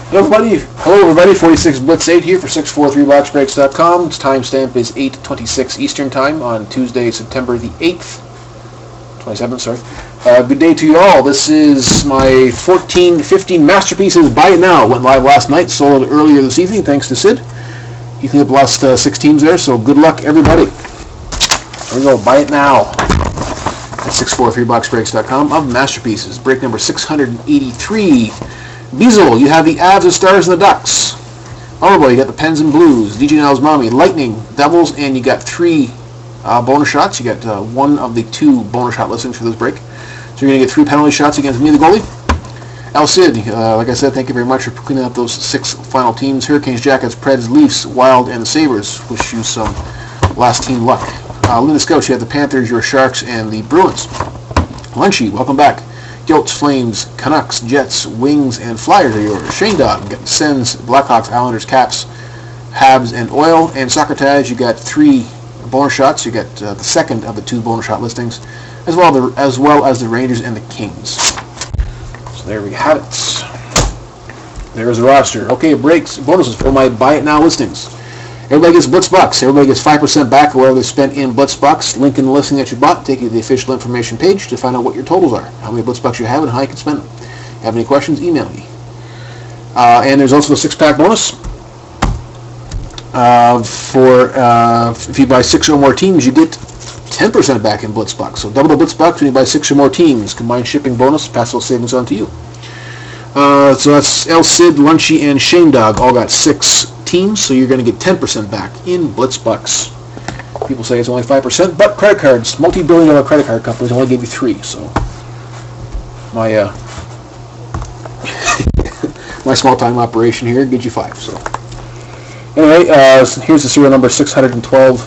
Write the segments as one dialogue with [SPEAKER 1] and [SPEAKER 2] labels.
[SPEAKER 1] Hello everybody, 46 Blitz 8 here for 643boxbreaks.com. Its timestamp is 8:26 Eastern Time on Tuesday, September the 8th, 27th, sorry. Good day to you all. This is my 14-15 Masterpieces Buy It Now. Went live last night, sold earlier this evening, thanks to Sid. He cleaned up the last 6 teams there, so good luck everybody. Here we go, Buy It Now at 643boxbreaks.com of Masterpieces. Break number 683. Beazle, you have the Avs, the Stars, and the Ducks. Honorable, you got the Pens and Blues. DJ Now's Mommy, Lightning, Devils, and you got 3 bonus shots. You got one of the 2 bonus shot listings for this break. So you're going to get 3 penalty shots against me, the goalie. El Cid, like I said, thank you very much for cleaning up those 6 final teams. Hurricanes, Jackets, Preds, Leafs, Wild, and the Sabres. Wish you some last team luck. Linda Scout, you have the Panthers, your Sharks, and the Bruins. Lunchy, welcome back. Gilts, Flames, Canucks, Jets, Wings, and Flyers are yours. Shane Dog, got Sens, Blackhawks, Islanders, Caps, Habs, and Oil. And Soccer Taz, you got 3 bonus shots. You got the second of the 2 bonus shot listings, as well as the Rangers and the Kings. So there we have it. There's the roster. Okay, breaks, bonuses for my Buy It Now listings. Everybody gets Blitzbucks. Everybody gets 5% back of whatever they spent in Blitzbucks. Link in the listing that you bought. Take you to the official information page to find out what your totals are, how many Blitzbucks you have, and how you can spend them. If you have any questions, email me. And there's also a 6-pack bonus if you buy 6 or more teams, you get 10% back in Blitzbucks. So double the Blitzbucks when you buy 6 or more teams. Combined shipping bonus. Pass those savings on to you. So that's El Cid, Lunchy, and Shane Dog all got 6 teams, so you're going to get 10% back in Blitzbucks. People say it's only 5%, but credit cards, multi-billion-dollar credit card companies only gave you 3, so my my small-time operation here gives you 5. So anyway, here's the serial number 612.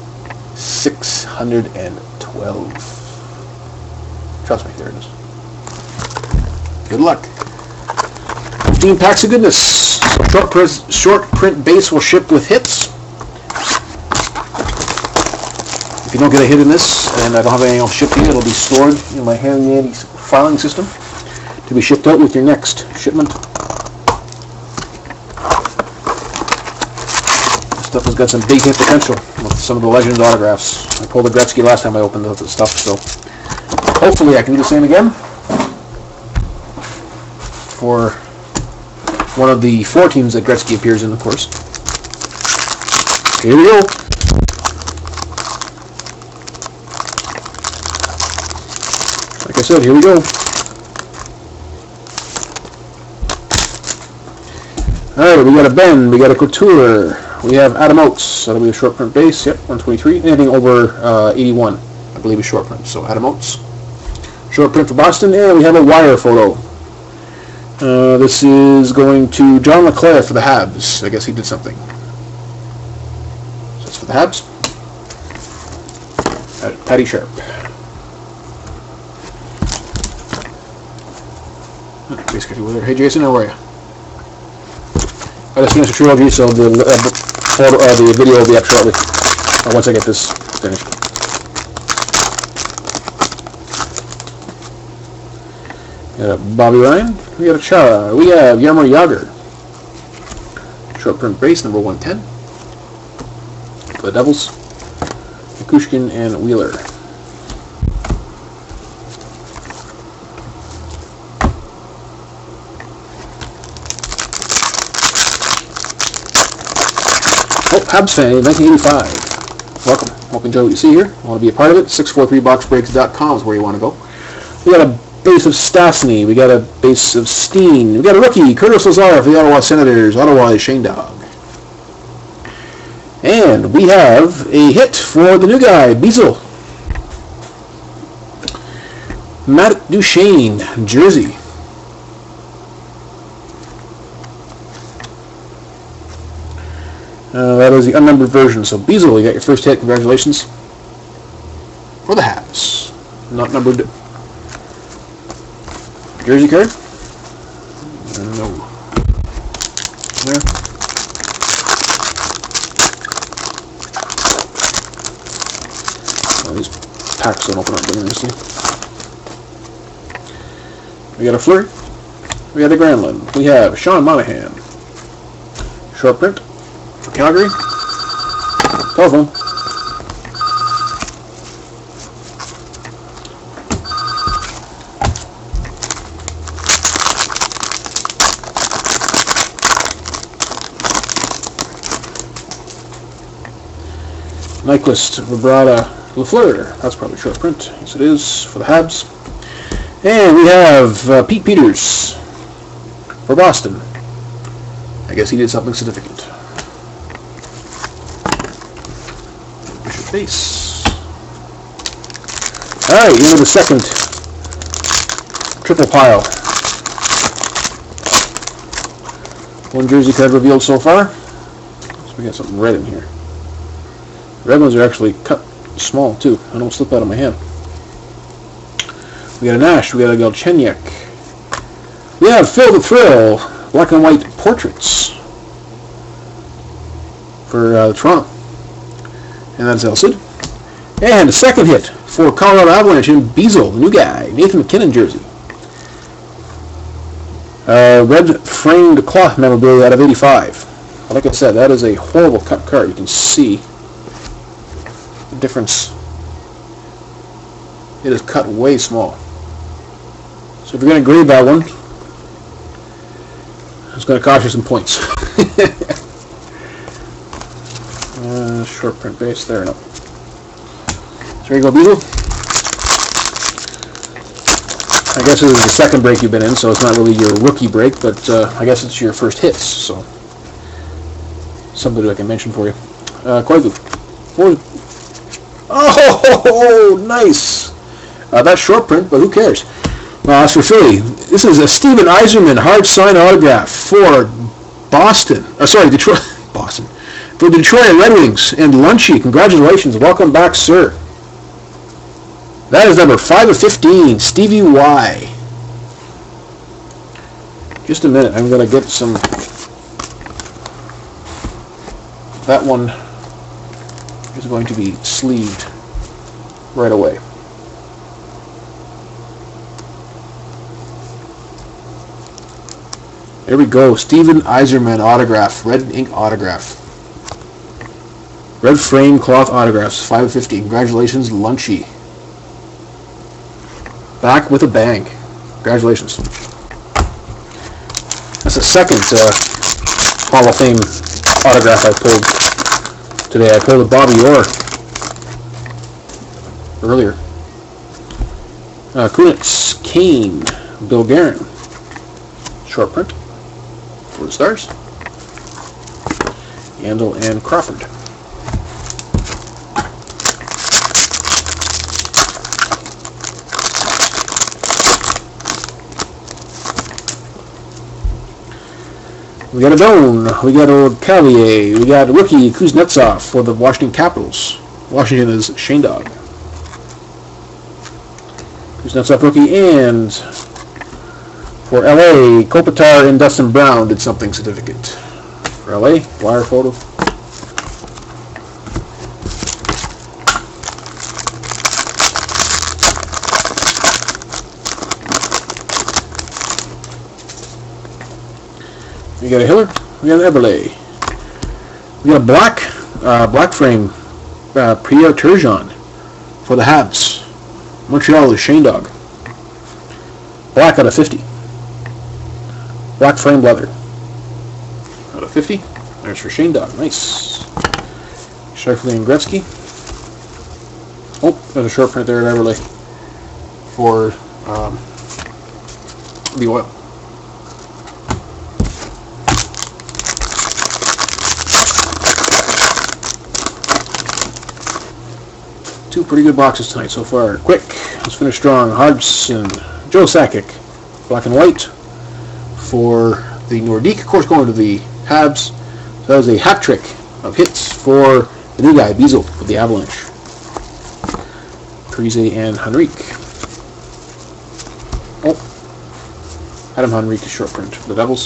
[SPEAKER 1] 612. Trust me, there it is. Good luck. 15 packs of goodness. Short print base will ship with hits. If you don't get a hit in this, and I don't have anything else shipped to you, it'll be stored in my handy filing system to be shipped out with your next shipment. This stuff has got some big hit potential with some of the Legends autographs. I pulled the Gretzky last time I opened up the stuff, so hopefully I can do the same again for one of the 4 teams that Gretzky appears in, of course. Here we go. Like I said, here we go. Alright, we got a Ben, we got a Couture, we have Adam Oates, that'll be a short print base, yep, 123, anything over 81, I believe is short print, so Adam Oates. Short print for Boston, and we have a wire photo. This is going to John LeClair for the Habs. I guess he did something. So that's for the Habs. Patty Sharp. Hey Jason, how are you? I just finished the trilogy, so the video will be up shortly once I get this finished. We got Bobby Ryan, we got a Chara, we have Jaromir Jagr. Short print base, number 110. For the Devils, Kukushkin and Wheeler. Oh, Habs fan, 1985. Welcome. Hope you enjoy what you see here. Want to be a part of it? 643boxbreaks.com is where you want to go. We got a base of Stastny, we got a base of Steen, we got a rookie, Curtis Lazar for the Ottawa Senators. Ottawa is Shane Dog. And we have a hit for the new guy, Beazle. Matt Duchene, jersey. That is the unnumbered version. So Beazle, you got your first hit. Congratulations. For the Habs. Not numbered. Jersey card? No. There. Oh, these packs don't open up very nicely. We got a Fleury. We have the Granlund. We have Sean Monahan. Short print for Calgary. Telephone. Nyquist, Vibrata, Lafleur. That's probably short print. Yes, it is for the Habs. And we have Pete Peters for Boston. I guess he did something significant. Bishop base. All right, into the second triple pile. One jersey card revealed so far. So we got something red in here. Red ones are actually cut small too. I don't slip out of my hand. We got a Nash. We got a Galchenyuk. We have Phil the Thrill, black and white portraits for Toronto, and that's Elsid. And a second hit for Colorado Avalanche in Beazle, the new guy, Nathan McKinnon jersey. Red framed cloth memorabilia out of 85. Like I said, that is a horrible cut card. You can see the difference. It is cut way small. So if you're going to grade that one, it's going to cost you some points. Short print base there, no. So there you go, Beazle. I guess this is the second break you've been in, so it's not really your rookie break, but I guess it's your first hits, so something I can mention for you. Koivu. Oh, nice! That's short print, but who cares? As for Philly, this is a Steven Yzerman hard sign autograph for Detroit. Boston. For the Detroit Red Wings and Lunchy. Congratulations. Welcome back, sir. That is number 5 of 15, Stevie Y. Just a minute. I'm going to get some... That one is going to be sleeved right away. There we go. Steven Yzerman autograph. Red ink autograph. Red frame cloth autographs. 5 of 50. Congratulations, Lunchy. Back with a bang. Congratulations. That's the second Hall of Fame autograph I pulled today. I pulled a Bobby Orr earlier. Kunitz, Kane, Bill Guerin. Short print for the Stars. Yandel and Crawford. We got a Doan, we got a Cavalier, we got a rookie Kuznetsov for the Washington Capitals. Washington is Shane Dog. Kuznetsov rookie, and for LA, Kopitar and Dustin Brown did something significant. For LA, wire photo. We got a Hiller, we got an Eberle. We got a black frame Pierre Turgeon for the Habs. Montreal is Shane Dog. Black out of 50. Black frame leather. Out of 50. There's for Shane Dog. Nice. Shifley and Gretzky. Oh, there's a short print there at Eberle for the Oil. Two pretty good boxes tonight so far. Quick, let's finish strong. Hardson, Joe Sakic, black and white for the Nordique. Of course, going to the Habs. So that was a hat trick of hits for the new guy, Beazle, with the Avalanche. Parise and Henrique. Oh, Adam Henrique is short print for the Devils.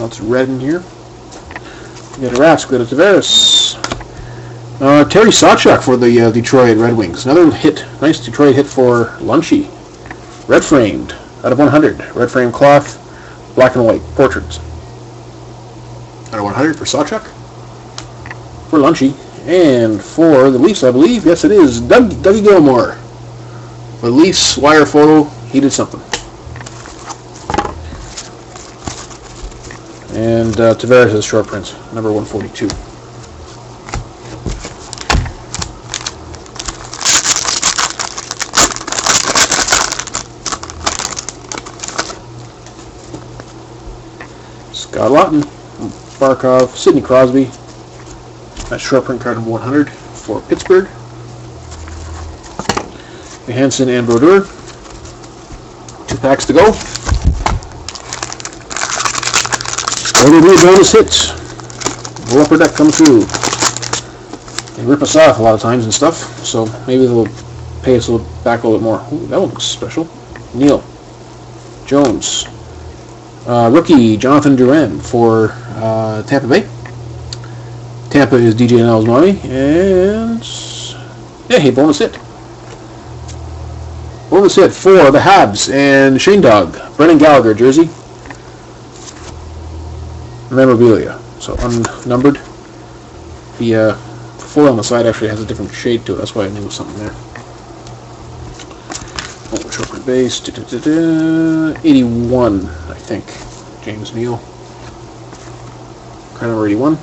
[SPEAKER 1] Lots of red in here. We got a Rask, we got a Tavares. Terry Sawchuk for the Detroit Red Wings. Another hit. Nice Detroit hit for Lunchy. Red framed out of 100. Red frame cloth, black and white portraits. Out of 100 for Sawchuk. For Lunchy. And for the Leafs, I believe, yes it is, Dougie Gilmour. For the Leafs, wire photo, he did something. And Tavares is short prints, number 142. Scott Laughton, Barkov, Sidney Crosby. That's short print card number 100 for Pittsburgh. Johansson and Brodeur. 2 packs to go. It'll be a bonus hit. Roll upper deck coming through. They rip us off a lot of times and stuff, so maybe they'll pay us back a little bit more. Ooh, that one looks special. Neil Jones. Rookie Jonathan Drouin for Tampa Bay. Tampa is DJ Nell's mommy, and yeah, hey, bonus hit. Bonus hit for the Habs and Shane Dog. Brendan Gallagher jersey. Memorabilia, so unnumbered. The foil on the side actually has a different shade to it. That's why I knew there was something there. Oh, short print base. 81, I think. James Neal. Card number 81.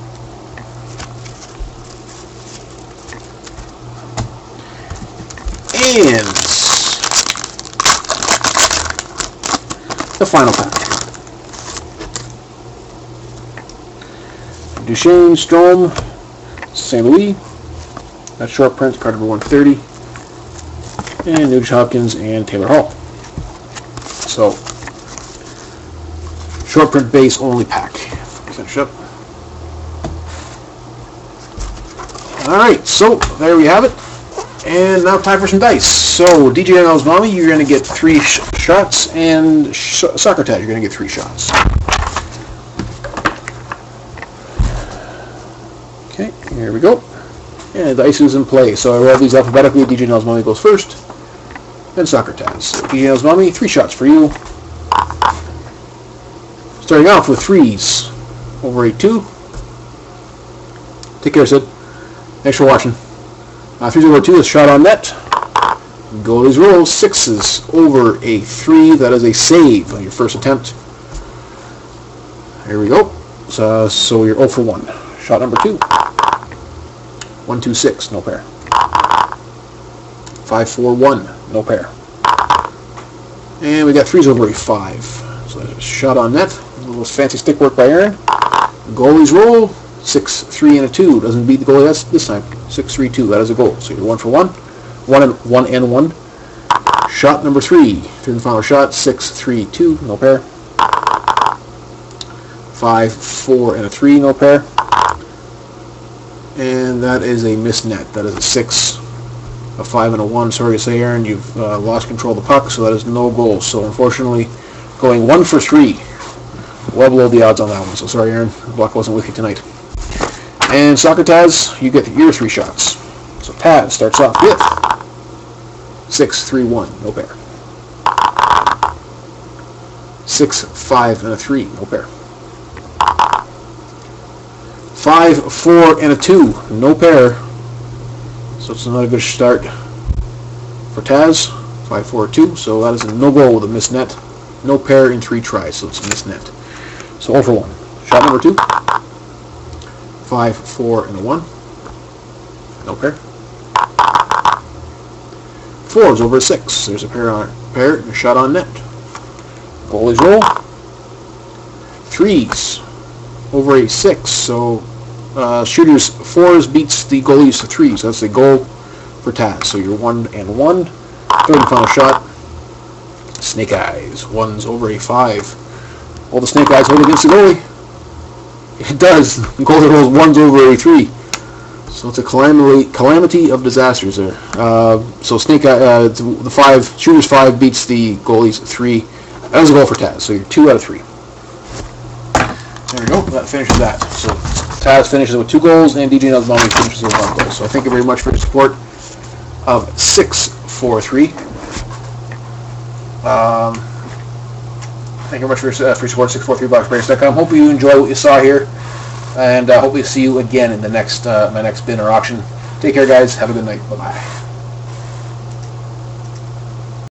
[SPEAKER 1] And the final pack. Duchesne, Strome, St. Louis. That's short print, card number 130. And Nugent Hopkins and Taylor Hall. So, short print base only pack. Finish up. Alright, so there we have it. And now time for some dice. So, DJ NL's mommy, you're going to get 3 shots, and Soccer Tag, you're going to get 3 shots. Okay, here we go. And the dice is in play. So I roll these alphabetically. DJ NL's mommy goes first, then Soccer Taz. So DJ NL's mommy, 3 shots for you. Starting off with 3s. Over 8-2. Take care, Sid. Thanks for watching. 3s over 2 is shot on net. Goalies roll 6s over a 3. That is a save on your first attempt. Here we go. So you're 0 for 1. Shot number 2. 1, 2, 6, no pair. 5, 4, 1, no pair. And we got 3s over a 5. So that's a shot on net. A little fancy stick work by Aaron. Goalies roll 6, 3, and a 2. Doesn't beat the goalie this time. 6, 3, 2. That is a goal. So you're 1 for 1. 1 and 1. Shot number 3. Third and final shot. 6, 3, 2. No pair. 5, 4, and a 3. No pair. And that is a missed net. That is a 6, a 5, and a 1. Sorry to say, Aaron, you've lost control of the puck, so that is no goal. So unfortunately, going 1 for 3. Well below the odds on that one. So sorry, Aaron. The luck wasn't with you tonight. And Soccer Taz, you get your 3 shots. So Taz starts off with 6, 3, 1, no pair. 6, 5, and a 3, no pair. 5, 4, and a 2, no pair. So it's not a good start for Taz. 5, 4, 2. So that is a no goal with a missed net. No pair in 3 tries, so it's a missed net. So 0 for 1. Shot number 2. 5, 4, and a 1. No pair. 4 is over a 6. There's a pair and a shot on net. Goalies roll. 3s over a 6. So shooters 4s beats the goalies 3s. So that's a goal for Taz. So you're 1 and 1. Third and final shot. Snake Eyes. 1s over a 5. All the Snake Eyes hold against the goalie. It does. The goalie rolls 1s over a 3. So it's a calamity of disasters there. So Snake Eye, the 5 shooters 5 beats the goalies 3. That was a goal for Taz. So you're 2 out of 3. There we go. That finishes that. So Taz finishes with 2 goals, and DJ Nelsbami finishes with 1 goal. So thank you very much for your support of 643. Thank you very much for your support, 643boxbreaks.com. Hope you enjoy what you saw here, and hope we see you again in the next my next bin or auction. Take care, guys. Have a good night. Bye-bye.